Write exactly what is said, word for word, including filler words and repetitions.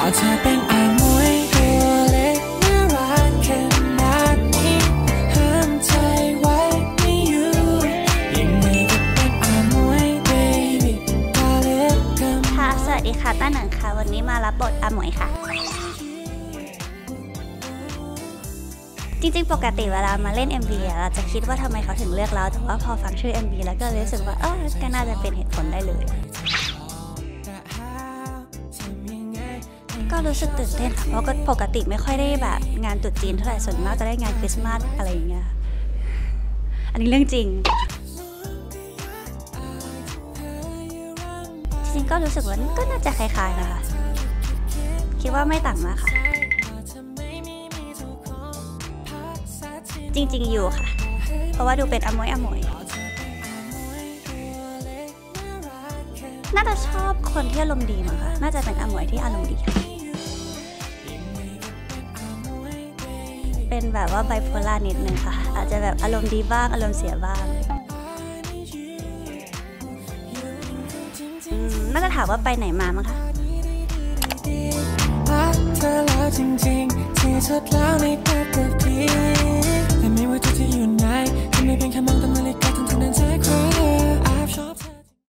เธอเป็นอามวยตัวเล็กน่ารักขนาดนี้ห้ามใจไว้ไม่อยู่ยังไงก็เป็นอามวย baby ตาเล็กกันค่ะสวัสดีค่ะต้าหนังค่ะวันนี้มารับบทอามวยค่ะจริงๆปกติเวลามาเล่น เอ็ม วี เราจะคิดว่าทำไมเขาถึงเลือกเราแต่ว่าพอฟังชื่อ เอ็ม วี แล้วก็รู้สึกว่าเออก็น่าจะเป็นเหตุผลได้เลยก็รู้สึกตื่นเต้นค่ะเพราะก็ปกติไม่ค่อยได้แบบงานตรุษจีนเท่าไหร่ส่วนมากจะได้งานคริสต์มาสอะไรอย่างเงี้ยอันนี้เรื่องจริงจริงๆก็รู้สึกว่าก็น่าจะคล้ายๆนะคะคิดว่าไม่ต่างมากค่ะจริงๆอยู่ค่ะเพราะว่าดูเป็นอมวยอมวยน่าจะชอบคนที่อารมณ์ดีมั้งคะน่าจะเป็นอมวยที่อารมณ์ดีเป็นแบบว่าไบโพล่านิดนึงค่ะอาจจะแบบอารมณ์ดีบ้างอารมณ์เสียบ้างน่าจะถามว่าไปไหนมามั้งคะเธอแล้วจริงๆที่สุดแล้วในแต่กับพี่